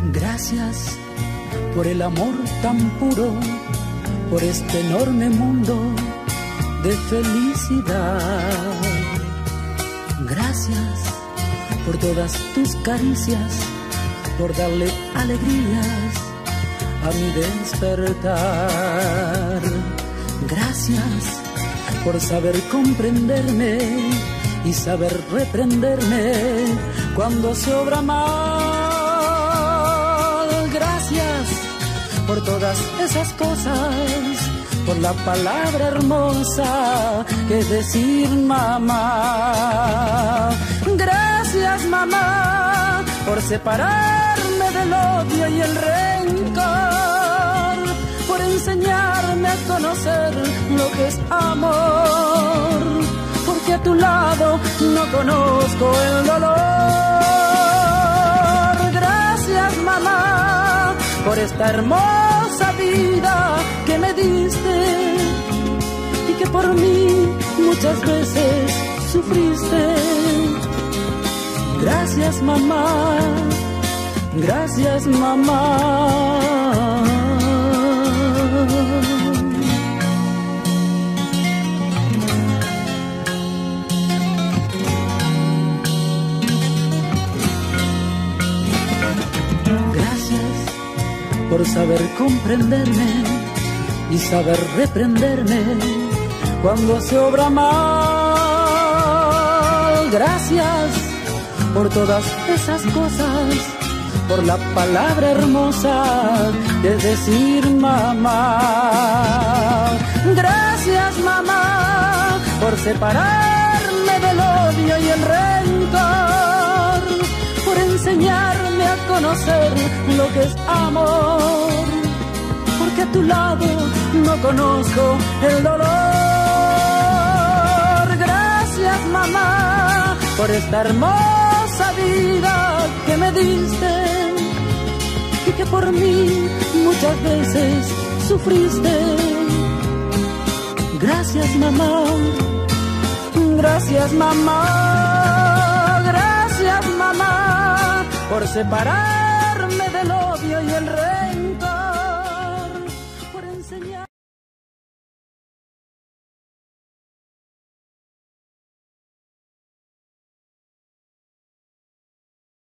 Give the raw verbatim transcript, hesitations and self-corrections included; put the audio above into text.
Gracias por el amor tan puro, por este enorme mundo de felicidad. Gracias por todas tus caricias, por darle alegrías a mi despertar. Gracias por saber comprenderme y saber reprenderme cuando se obra mal. Gracias por todas esas cosas, por la palabra hermosa que es decir mamá. Gracias mamá por separarme del odio y el rencor, por enseñarme a conocer lo que es amor, porque a tu lado no conozco el dolor. Gracias mamá por esta hermosa vida que me diste y que por mí muchas veces sufriste. Gracias mamá, gracias mamá. Por saber comprenderme y saber reprenderme cuando se obra mal. Gracias por todas esas cosas, por la palabra hermosa de decir mamá. Gracias mamá por separarme del odio y el rencor, por enseñarme a conocer lo que es amor, porque a tu lado no conozco el dolor. Gracias mamá por esta hermosa vida que me diste y que por mí muchas veces sufriste. Gracias mamá, gracias mamá, gracias mamá por separarme del odio y el rencor.